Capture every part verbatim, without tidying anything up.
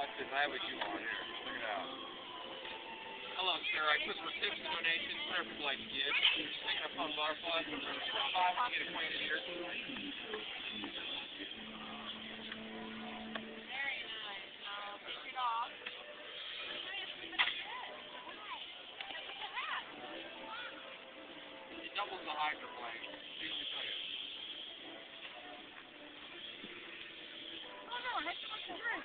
That's exactly what you want here. Check it out. Hello, sir. I put for tips and donations, whatever you'd like to give. You're just taking a fun butterfly. We're going to swim by when you get acquainted here. Very nice. Now take it off. It doubles the hydroplane. See, let me show you. Oh no, I have to watch the drink.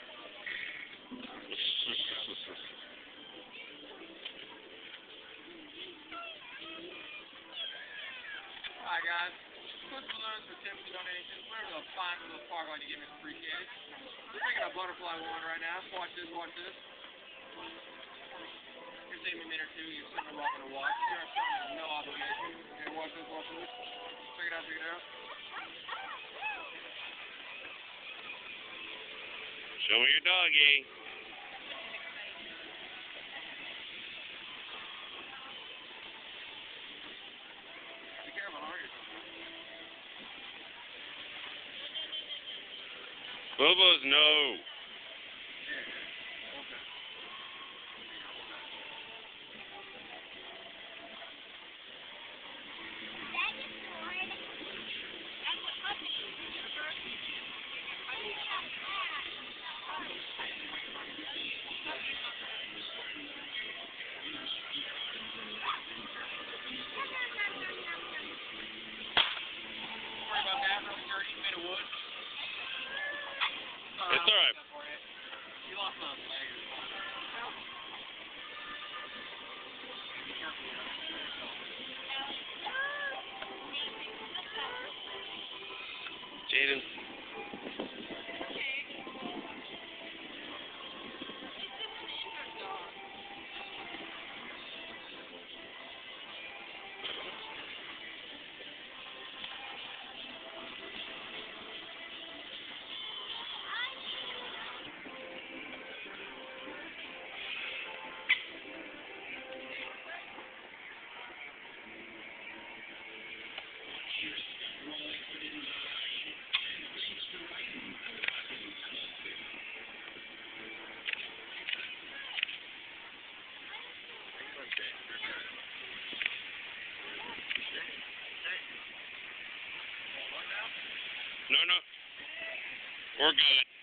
Alright guys, push balloons for tips and donations, whatever the fine little spark like to give is appreciated. We're taking a butterfly one right now. Watch this, watch this. If they have a minute or two, you're certainly welcome to watch. You're showing no obligation. Okay, watch this, watch this. Check it out, check it out. Show me your doggy. Be careful, don't hurt yourself. Bubba's no. Yeah, yeah. Okay. It's alright. You lost on his leg or something. Be careful, you know. Jayden. No, no. We're good.